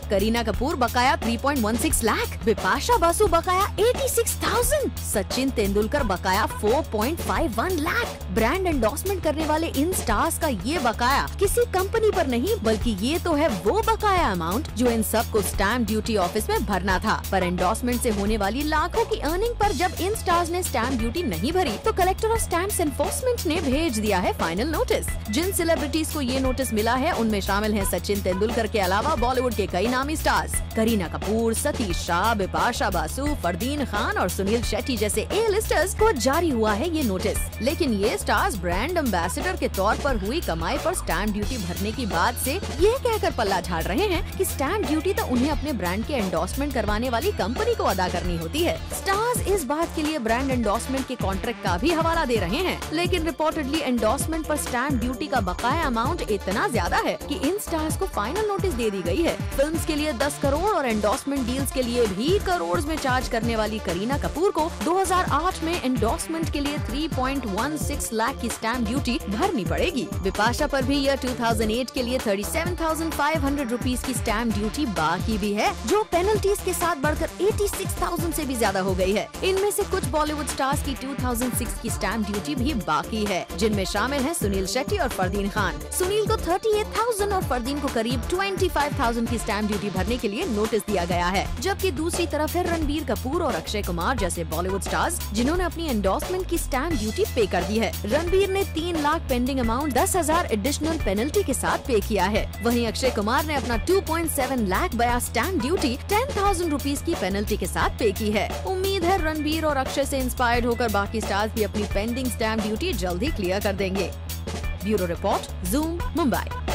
करीना कपूर बकाया 3.16 लाख, बिपाशा बासु बकाया 86,000, सचिन तेंदुलकर बकाया 4.51 लाख। ब्रांड एंडोर्समेंट करने वाले इन स्टार्स का ये बकाया किसी कंपनी पर नहीं, बल्कि ये तो है वो बकाया अमाउंट जो इन सबको स्टैम्प ड्यूटी ऑफिस में भरना था। पर एंडोर्समेंट से होने वाली लाखों की अर्निंग पर जब इन स्टार्स ने स्टैम्प ड्यूटी नहीं भरी तो कलेक्टर ऑफ स्टैम्प्स एनफोर्समेंट ने भेज दिया है फाइनल नोटिस। जिन सेलिब्रिटीज को ये नोटिस मिला है उनमें शामिल हैं सचिन तेंदुलकर के अलावा बॉलीवुड के कई नामी स्टार्स, करीना कपूर, सतीश शाह, बिपाशा बासु, फरदीन खान और सुनील शेट्टी जैसे ए-लिस्टर्स को जारी हुआ है ये नोटिस। लेकिन ये स्टार्स ब्रांड एम्बेसडर के तौर पर हुई कमाई पर स्टैम्प ड्यूटी भरने की बात से ये कहकर पल्ला झाड़ रहे हैं कि स्टैम्प ड्यूटी तो उन्हें अपने ब्रांड के एंडोर्समेंट करवाने वाली कंपनी को अदा करनी होती है। स्टार्स इस बात के लिए ब्रांड एंडोर्समेंट के कॉन्ट्रैक्ट का भी हवाला दे रहे हैं, लेकिन रिपोर्टेडली एंडोर्समेंट पर स्टैम्प ड्यूटी का बकाया अमाउंट इतना ज्यादा है कि इन स्टार्स को फाइनल नोटिस दे दी गई है। फिल्म्स के लिए 10 करोड़ और एंडोर्समेंट डील्स के लिए भी करोड़ में चार्ज करने वाली करीना कपूर को 2008 में एंडोर्समेंट के लिए 3.16 लाख की स्टैम्प ड्यूटी भरनी पड़ेगी। बिपाशा पर भी ईयर 2008 के लिए 37,500 रुपीज की स्टैम्प ड्यूटी बाकी भी है, जो पेनल्टीज के साथ बढ़कर 86,000 से भी ज्यादा हो गई है। इनमें से कुछ बॉलीवुड स्टार्स की 2006 की स्टैम्प ड्यूटी भी बाकी है, जिनमें शामिल हैं सुनील शेट्टी और फरदीन खान। सुनील को 38,000 और फरदीन को करीब 25,000 की स्टैम्प ड्यूटी भरने के लिए नोटिस दिया गया है। जबकि दूसरी तरफ है रणबीर कपूर और अक्षय कुमार जैसे बॉलीवुड स्टार्स, जिन्होंने अपनी एंडोर्समेंट की स्टैम्प ड्यूटी पे कर दी है। रणबीर ने 3 lakh pending amount 10,000 additional penalty के साथ पे किया है। वहीं अक्षय कुमार ने अपना 2.7 लाख बया स्टैम्प ड्यूटी 10,000 रुपीज की पेनल्टी के साथ पे की है। उम्मीद है रणबीर और अक्षय से इंस्पायर्ड होकर बाकी स्टार्स भी अपनी पेंडिंग स्टैम्प ड्यूटी जल्द ही क्लियर कर देंगे। Bureau report, zoom, Mumbai.